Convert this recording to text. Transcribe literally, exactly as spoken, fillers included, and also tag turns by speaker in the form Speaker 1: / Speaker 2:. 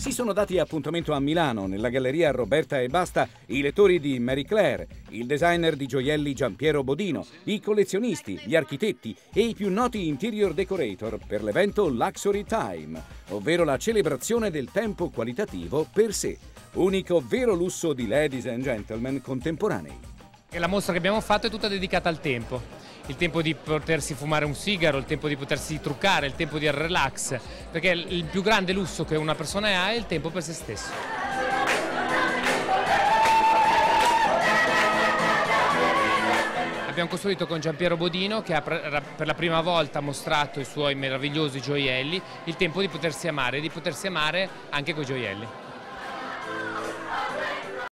Speaker 1: Si sono dati appuntamento a Milano, nella galleria Roberta e Basta, i lettori di Marie Claire, il designer di gioielli Giampiero Bodino, i collezionisti, gli architetti e i più noti interior decorator per l'evento Luxury Time, ovvero la celebrazione del tempo qualitativo per sé, unico vero lusso di ladies and gentlemen contemporanei.
Speaker 2: La mostra che abbiamo fatto è tutta dedicata al tempo. Il tempo di potersi fumare un sigaro, il tempo di potersi truccare, il tempo di relax, perché il più grande lusso che una persona ha è il tempo per se stesso. Abbiamo costruito con Giampiero Bodino, che ha per la prima volta mostrato i suoi meravigliosi gioielli, il tempo di potersi amare e di potersi amare anche con i gioielli.